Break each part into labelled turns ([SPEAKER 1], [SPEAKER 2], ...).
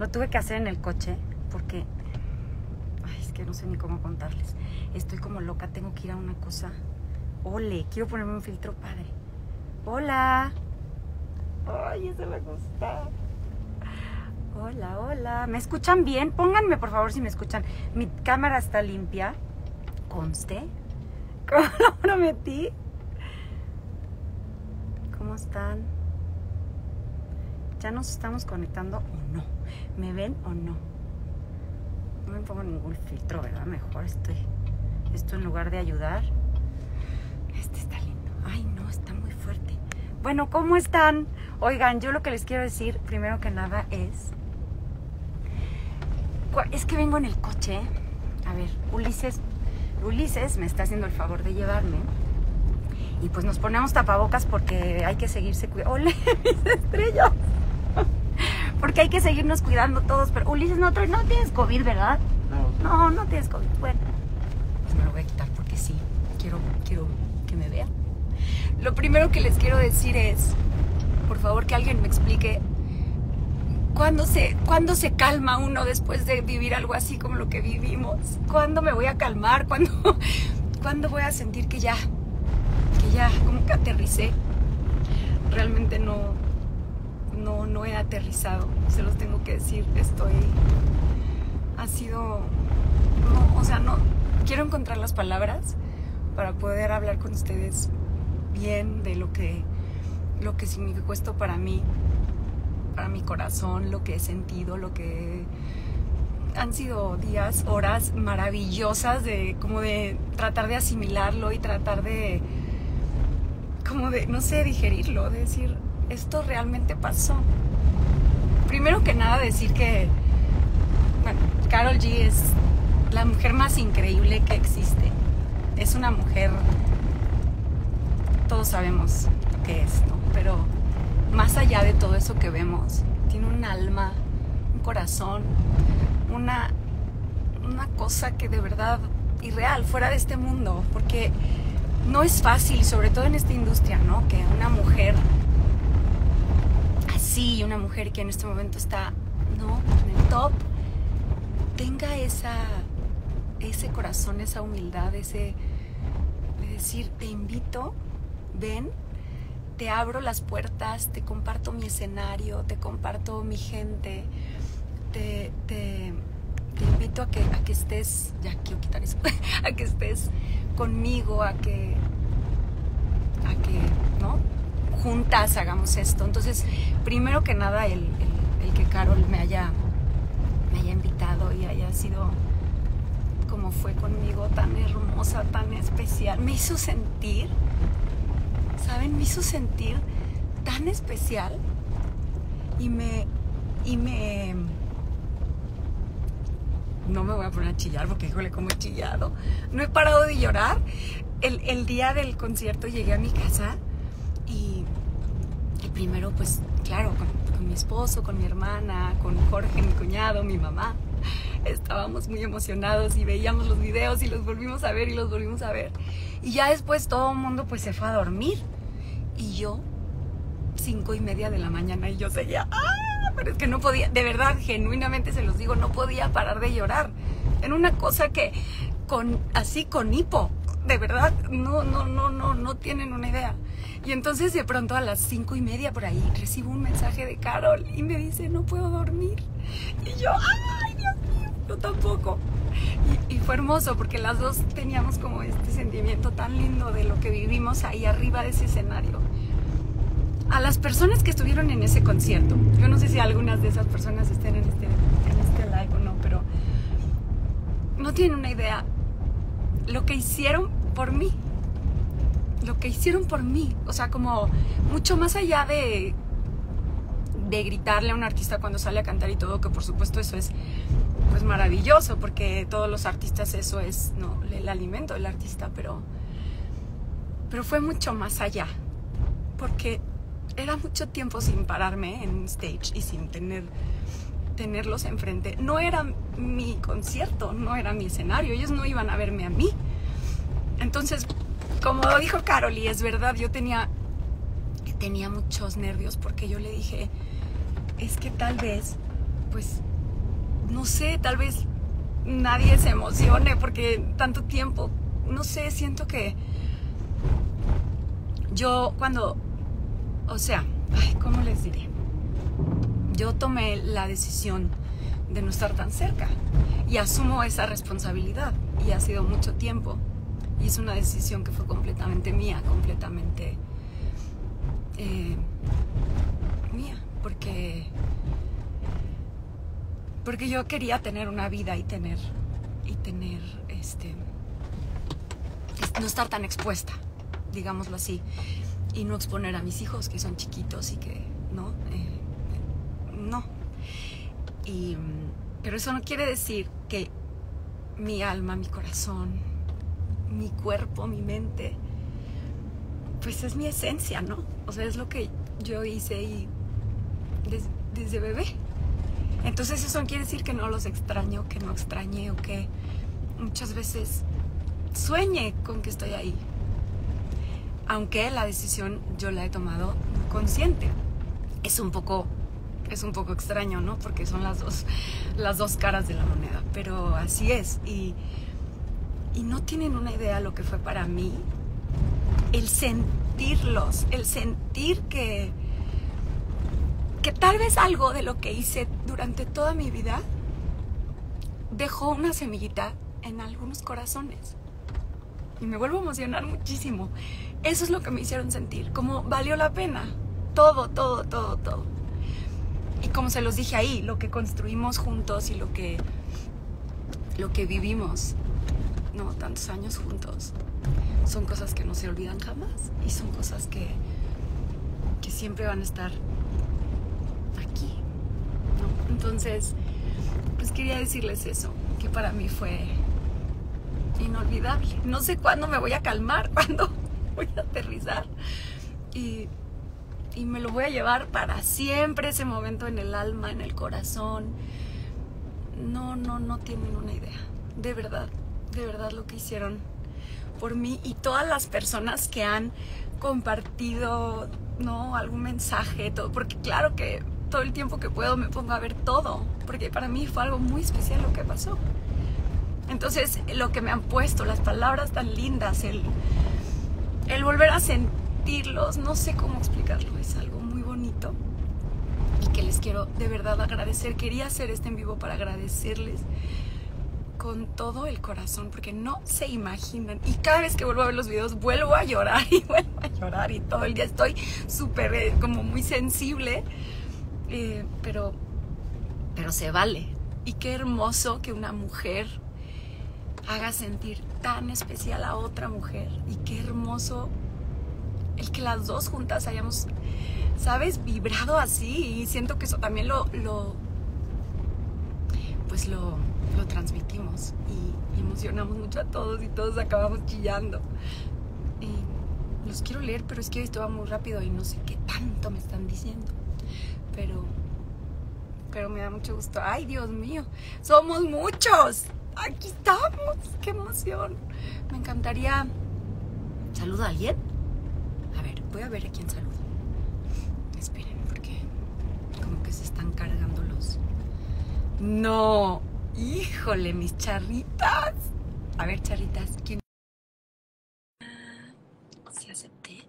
[SPEAKER 1] Lo tuve que hacer en el coche porque... Ay, es que no sé ni cómo contarles. Estoy como loca, tengo que ir a una cosa. Ole, quiero ponerme un filtro padre. Hola. Ay, ese me gusta. Hola, hola. ¿Me escuchan bien? Pónganme, por favor, si me escuchan. Mi cámara está limpia. Conste. Como lo prometí. ¿Cómo están? ¿Ya nos estamos conectando o no? ¿Me ven o no? No me pongo ningún filtro, ¿verdad? Mejor esto en lugar de ayudar. Este está lindo. Ay, no, está muy fuerte. Bueno, ¿cómo están? Oigan, yo lo que les quiero decir, primero que nada, es que vengo en el coche. A ver, Ulises me está haciendo el favor de llevarme. Y pues nos ponemos tapabocas porque hay que seguirse cuidando. ¡Ole, mis estrellas! Porque hay que seguirnos cuidando todos. Pero Ulises, no tienes COVID, ¿verdad? No tienes COVID. Bueno, pues me lo voy a quitar porque sí, quiero que me vean. Lo primero que les quiero decir es, por favor, que alguien me explique ¿cuándo se calma uno después de vivir algo así como lo que vivimos? ¿Cuándo me voy a calmar? ¿Cuándo voy a sentir que ya como que aterricé? Realmente no he aterrizado, se los tengo que decir. No quiero encontrar las palabras para poder hablar con ustedes bien de lo que significó esto para mí, para mi corazón, lo que he sentido, lo que han sido días, horas maravillosas de tratar de asimilarlo y tratar de no sé, digerirlo, de decir, esto realmente pasó. Primero que nada decir que, bueno, Karol G es la mujer más increíble que existe. Es una mujer, todos sabemos qué es, ¿no? Pero más allá de todo eso que vemos, tiene un alma, un corazón, una cosa que de verdad irreal, fuera de este mundo, porque no es fácil, sobre todo en esta industria, ¿no? Que una mujer así, una mujer que en este momento está, ¿no?, en el top, tenga ese corazón, esa humildad, de decir, te invito, ven, te abro las puertas, te comparto mi escenario, te comparto mi gente, te invito a que estés, ya quiero quitar eso, a que estés conmigo, a que ¿no?, juntas hagamos esto. Entonces, primero que nada, el que Karol me haya invitado y haya sido como fue conmigo, tan hermosa, tan especial, me hizo sentir, ¿saben? Me hizo sentir tan especial y me no me voy a poner a chillar porque, híjole, cómo he chillado. No he parado de llorar. El día del concierto llegué a mi casa y primero, pues, claro, con mi esposo, con mi hermana, con Jorge, mi cuñado, mi mamá. Estábamos muy emocionados y veíamos los videos y los volvimos a ver y los volvimos a ver. Y ya después todo el mundo, pues, se fue a dormir. Y yo, 5:30 de la mañana, y yo seguía... Pero es que no podía, de verdad, genuinamente se los digo, no podía parar de llorar. En una cosa que con hipo, de verdad, no tienen una idea. Y entonces de pronto a las 5:30 por ahí recibo un mensaje de Karol y me dice, no puedo dormir. Y yo, ay, Dios mío, yo tampoco. Y fue hermoso porque las dos teníamos como este sentimiento tan lindo de lo que vivimos ahí arriba de ese escenario. A las personas que estuvieron en ese concierto, yo no sé si algunas de esas personas estén en este live o no, pero no tienen una idea lo que hicieron por mí, o sea, como mucho más allá de gritarle a un artista cuando sale a cantar y todo, que por supuesto eso es pues maravilloso, porque todos los artistas eso es, ¿no?, el alimento del artista, pero fue mucho más allá, porque era mucho tiempo sin pararme en un stage y sin tenerlos enfrente. No era mi concierto, no era mi escenario, ellos no iban a verme a mí. Entonces, como dijo Karol, y es verdad, yo tenía muchos nervios porque yo le dije, es que tal vez, pues, no sé, tal vez nadie se emocione porque tanto tiempo, no sé, siento que yo cuando, o sea, ay, ¿cómo les diré? Yo tomé la decisión de no estar tan cerca y asumo esa responsabilidad y ha sido mucho tiempo y es una decisión que fue completamente mía, completamente mía, porque yo quería tener una vida y tener no estar tan expuesta, digámoslo así, y no exponer a mis hijos que son chiquitos y que no. Pero eso no quiere decir que mi alma, mi corazón, mi cuerpo, mi mente, pues es mi esencia, ¿no? O sea, es lo que yo hice y desde bebé. Entonces eso no quiere decir que no los extraño, que no extrañe o que muchas veces sueñe con que estoy ahí. Aunque la decisión yo la he tomado consciente. Es un poco extraño, ¿no? Porque son las dos caras de la moneda. Pero así es. Y no tienen una idea lo que fue para mí el sentirlos, el sentir que tal vez algo de lo que hice durante toda mi vida dejó una semillita en algunos corazones. Y me vuelvo a emocionar muchísimo. Eso es lo que me hicieron sentir, como valió la pena. Todo. Y como se los dije ahí, lo que construimos juntos y lo que vivimos, no, tantos años juntos, son cosas que no se olvidan jamás. Y son cosas que siempre van a estar aquí, ¿no? Entonces, pues quería decirles eso, que para mí fue inolvidable. No sé cuándo me voy a calmar, cuándo voy a aterrizar y me lo voy a llevar para siempre, ese momento en el alma, en el corazón. No tienen una idea, de verdad lo que hicieron por mí y todas las personas que han compartido, ¿no?, algún mensaje, todo, porque claro que todo el tiempo que puedo me pongo a ver todo, porque para mí fue algo muy especial lo que pasó. Entonces, lo que me han puesto, las palabras tan lindas, el volver a sentirlos, no sé cómo explicarlo, es algo muy bonito y que les quiero de verdad agradecer. Quería hacer este en vivo para agradecerles con todo el corazón, porque no se imaginan. Y cada vez que vuelvo a ver los videos, vuelvo a llorar y todo el día estoy súper, como muy sensible, pero se vale. Y qué hermoso que una mujer haga sentir tan especial a otra mujer, y qué hermoso el que las dos juntas hayamos, ¿sabes?, vibrado así. Y siento que eso también lo transmitimos y emocionamos mucho a todos y todos acabamos chillando. Y los quiero leer, pero es que esto va muy rápido y no sé qué tanto me están diciendo, pero me da mucho gusto. Ay, Dios mío, somos muchos, aquí estamos, qué emoción. Me encantaría. ¿Saludo a alguien? A ver, voy a ver a quién saludo. Esperen, porque como que se están cargando los... No, híjole, mis charritas. A ver, charritas, ¿quién? ¿Sí acepté?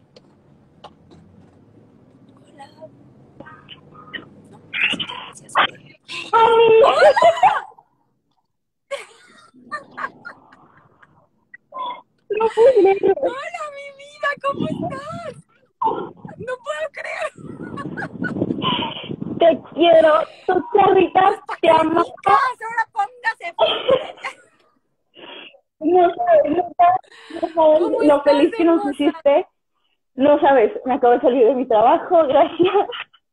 [SPEAKER 1] Hola. No, sí acepté. ¡Hola!
[SPEAKER 2] No puedo creerlo.
[SPEAKER 1] Hola, mi vida, ¿cómo estás? No puedo creer.
[SPEAKER 2] Te quiero, tus charritas, te amo.
[SPEAKER 1] Ahora póngase fuerte.
[SPEAKER 2] No sabes
[SPEAKER 1] ¿Cómo
[SPEAKER 2] lo
[SPEAKER 1] estás,
[SPEAKER 2] feliz que nos
[SPEAKER 1] hermosa?
[SPEAKER 2] hiciste. No sabes, me acabo de salir de mi trabajo, gracias.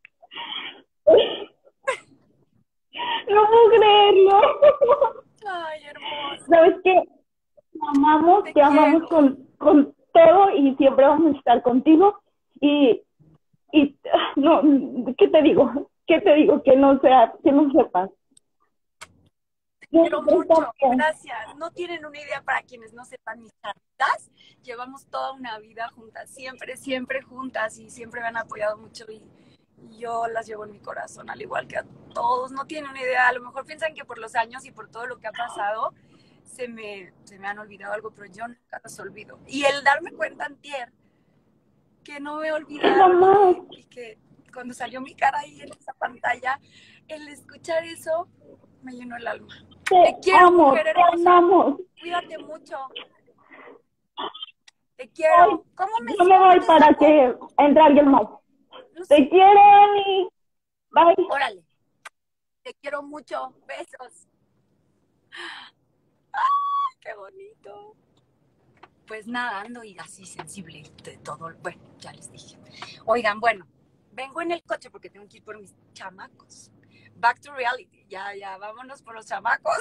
[SPEAKER 2] No puedo creerlo.
[SPEAKER 1] Ay, hermosa.
[SPEAKER 2] ¿Sabes qué? Te amamos con todo y siempre vamos a estar contigo. Y no, ¿qué te digo? ¿Qué te digo? Que no sepas.
[SPEAKER 1] Te quiero mucho, gracias. No tienen una idea, para quienes no sepan, mis charritas, llevamos toda una vida juntas, siempre juntas, y siempre me han apoyado mucho, y yo las llevo en mi corazón, al igual que a todos. No tienen una idea, a lo mejor piensan que por los años y por todo lo que ha pasado se me han olvidado algo, pero yo nunca los olvido. Y el darme cuenta antier que no me he olvidado y que cuando salió mi cara ahí en esa pantalla, el escuchar eso me llenó el alma. Te quiero, mujer hermosa. Cuídate mucho. Te quiero. ¿Cómo me
[SPEAKER 2] Yo me voy para que entre alguien más. No sé. Te quiero, Ani. Bye.
[SPEAKER 1] Órale. Te quiero mucho. Besos. ¡Ay, qué bonito! Pues nada, ando y así sensible de todo. Bueno, ya les dije. Oigan, bueno, vengo en el coche porque tengo que ir por mis chamacos. Back to reality. Ya, vámonos por los chamacos.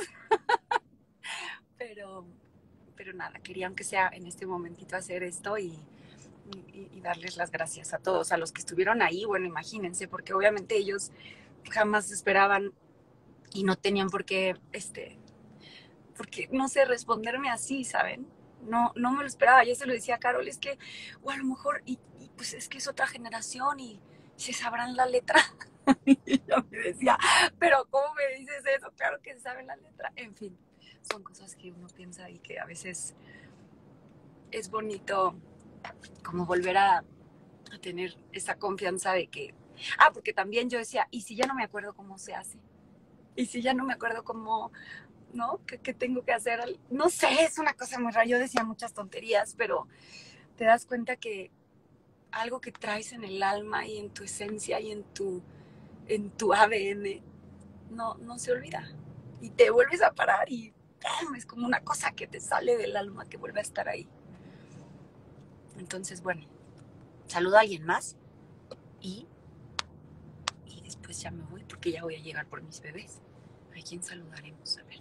[SPEAKER 1] Pero nada, quería aunque sea en este momentito hacer esto y darles las gracias a todos, a los que estuvieron ahí. Bueno, imagínense, porque obviamente ellos jamás esperaban y no tenían por qué, porque no sé, responderme así, ¿saben? No me lo esperaba. Yo se lo decía a Carol, es que, o a lo mejor, y pues es que es otra generación y se sabrán la letra. Y ella me decía, pero ¿cómo me dices eso? Claro que se sabe la letra. En fin, son cosas que uno piensa y que a veces es bonito como volver a tener esa confianza de que... porque también yo decía, ¿y si ya no me acuerdo cómo se hace? ¿Y si ya no me acuerdo cómo, no? ¿Qué tengo que hacer? No sé, es una cosa muy rara. Yo decía muchas tonterías, pero te das cuenta que algo que traes en el alma y en tu esencia y en tu ADN no se olvida. Y te vuelves a parar y ¡pum! Es como una cosa que te sale del alma que vuelve a estar ahí. Entonces, bueno, saludo a alguien más y después ya me voy porque ya voy a llegar por mis bebés. ¿A quién saludaremos? A ver.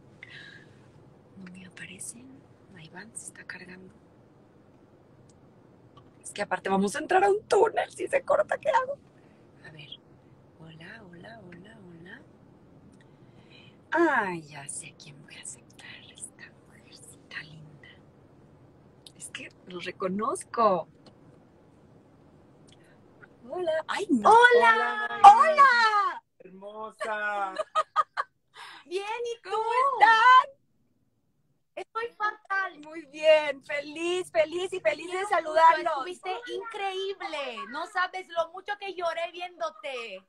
[SPEAKER 1] No me aparecen. Iván se está cargando. Es que aparte vamos a entrar a un túnel. Si se corta, ¿qué hago? A ver. Hola. Ay, ya sé a quién voy a aceptar. Esta mujercita linda. Es que lo reconozco. Hola. Ay, no. ¡Hola!
[SPEAKER 3] Hermosa.
[SPEAKER 1] Bien, ¿y tú? ¿Cómo están? Estoy fatal. Muy bien, feliz de saludarlos.
[SPEAKER 4] Estuviste increíble. No sabes lo mucho que lloré viéndote.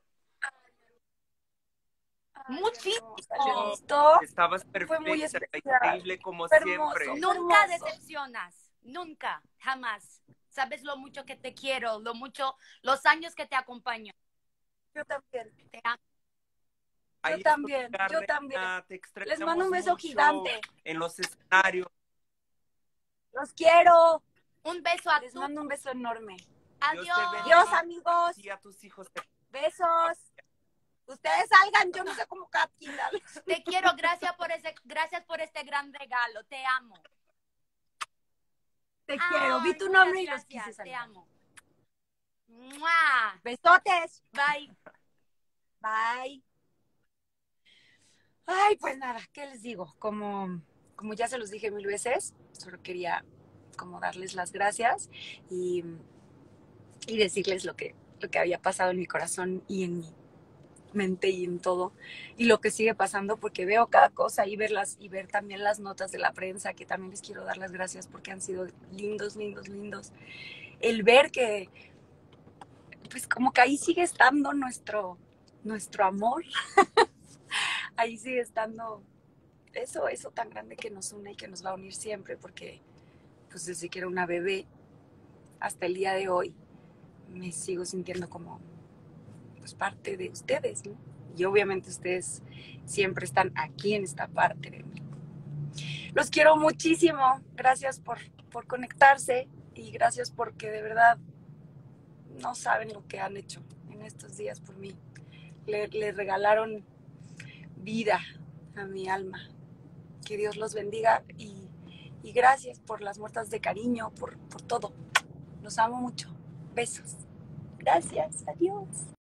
[SPEAKER 4] Muchísimo.
[SPEAKER 3] Estabas perfecta,
[SPEAKER 1] muy
[SPEAKER 3] increíble como siempre.
[SPEAKER 4] Nunca decepcionas. Nunca, jamás. Sabes lo mucho que te quiero, los años que te acompaño.
[SPEAKER 1] Yo también.
[SPEAKER 4] Te amo.
[SPEAKER 1] Yo también. Les mando un beso gigante.
[SPEAKER 3] En los escenarios.
[SPEAKER 1] Los quiero.
[SPEAKER 4] Un beso a
[SPEAKER 1] Les mando un beso enorme.
[SPEAKER 4] Adiós.
[SPEAKER 1] Adiós, amigos.
[SPEAKER 3] Y a tus hijos.
[SPEAKER 1] Besos. Ustedes salgan, yo no sé cómo captar.
[SPEAKER 4] Te quiero, gracias por este gran regalo. Te amo.
[SPEAKER 1] Te quiero. Vi tu nombre y los quise saludar.
[SPEAKER 4] Te amo. ¡Mua!
[SPEAKER 1] Besotes.
[SPEAKER 4] Bye.
[SPEAKER 1] Bye. Ay, pues nada, ¿qué les digo? Como ya se los dije 1000 veces, solo quería como darles las gracias y decirles lo que había pasado en mi corazón y en mi mente y en todo, y lo que sigue pasando, porque veo cada cosa y ver también las notas de la prensa, que también les quiero dar las gracias porque han sido lindos. El ver que, pues como que ahí sigue estando nuestro amor. Ahí sigue estando eso tan grande que nos une y que nos va a unir siempre, porque pues desde que era una bebé hasta el día de hoy me sigo sintiendo como pues parte de ustedes, ¿no? Y obviamente ustedes siempre están aquí en esta parte de mí. Los quiero muchísimo. Gracias por conectarse y gracias porque de verdad no saben lo que han hecho en estos días por mí. Le regalaron vida a mi alma. Que Dios los bendiga y gracias por las muestras de cariño, por todo. Los amo mucho. Besos. Gracias. Adiós.